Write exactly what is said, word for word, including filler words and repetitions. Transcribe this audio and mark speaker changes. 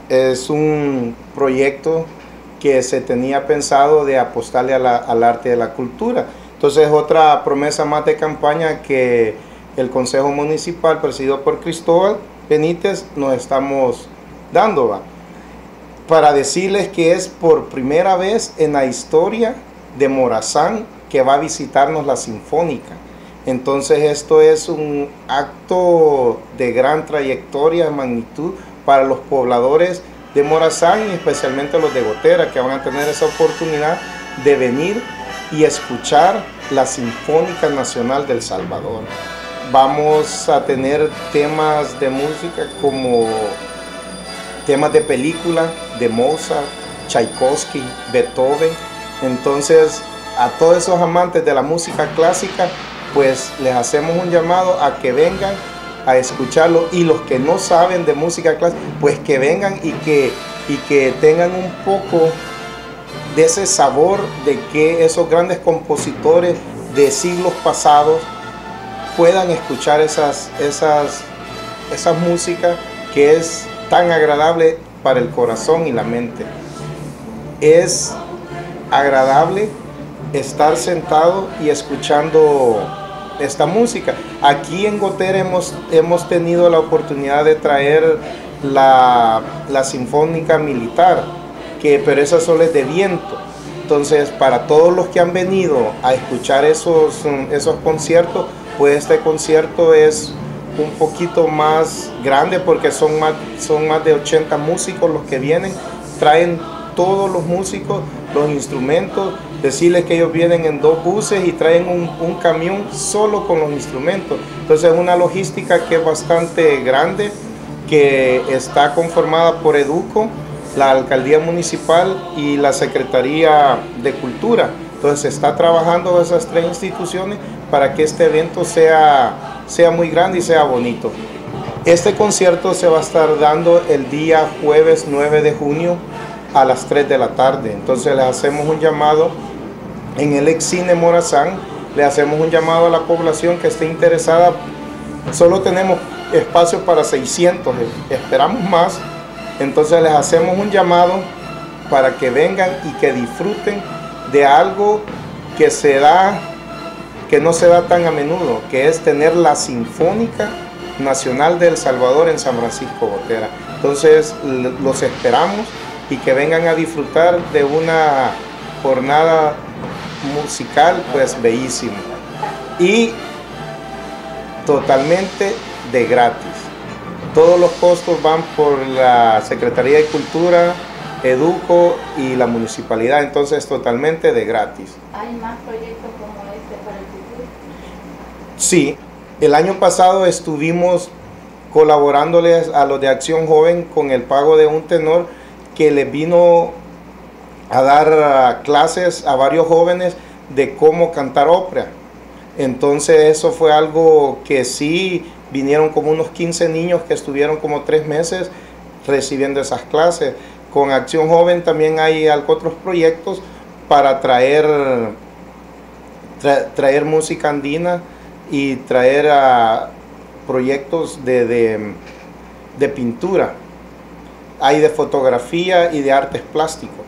Speaker 1: es un proyecto que se tenía pensado de apostarle a la, al arte y a la cultura. Entonces, otra promesa más de campaña que el Consejo Municipal, presidido por Cristóbal Benítez, nos estamos dando, ¿va? Para decirles que es por primera vez en la historia de Morazán que va a visitarnos la Sinfónica. Entonces, esto es un acto de gran trayectoria, de magnitud para los pobladores de Morazán y especialmente los de Gotera, que van a tener esa oportunidad de venir y escuchar la Sinfónica Nacional del Salvador. Vamos a tener temas de música como temas de película de Mozart, Tchaikovsky, Beethoven. Entonces, a todos esos amantes de la música clásica, pues les hacemos un llamado a que vengan a escucharlo, y los que no saben de música clásica, pues que vengan y que, y que tengan un poco de ese sabor de que esos grandes compositores de siglos pasados puedan escuchar esas, esas, esas músicas que es tan agradable para el corazón y la mente. Es agradable estar sentado y escuchando esta música. Aquí en Gotera hemos, hemos tenido la oportunidad de traer la, la Sinfónica Militar, que, pero esa solo es de viento. Entonces, para todos los que han venido a escuchar esos, esos conciertos, pues este concierto es un poquito más grande porque son más, son más de ochenta músicos los que vienen. Traen todos los músicos, los instrumentos, decirles que ellos vienen en dos buses y traen un, un camión solo con los instrumentos. Entonces es una logística que es bastante grande, que está conformada por Educo, la Alcaldía Municipal y la Secretaría de Cultura. Entonces se está trabajando esas tres instituciones para que este evento sea, sea muy grande y sea bonito. Este concierto se va a estar dando el día jueves nueve de junio a las tres de la tarde. Entonces les hacemos un llamado en el Ex Cine Morazán, le hacemos un llamado a la población que esté interesada. Solo tenemos espacio para seiscientos, esperamos más. Entonces les hacemos un llamado para que vengan y que disfruten de algo que se da, que no se da tan a menudo, que es tener la Sinfónica Nacional de El Salvador en San Francisco Gotera. Entonces los esperamos y que vengan a disfrutar de una jornada musical pues bellísima y totalmente de gratis. Todos los costos van por la Secretaría de Cultura, Educo y la Municipalidad, entonces totalmente de gratis.
Speaker 2: ¿Hay más proyectos como este para el futuro?
Speaker 1: Sí, el año pasado estuvimos colaborándoles a los de Acción Joven con el pago de un tenor que les vino a dar clases a varios jóvenes de cómo cantar ópera. Entonces eso fue algo que sí, vinieron como unos quince niños que estuvieron como tres meses recibiendo esas clases. Con Acción Joven también hay otros proyectos para traer, tra, traer música andina y traer a proyectos de, de, de pintura. Hay de fotografía y de artes plásticos.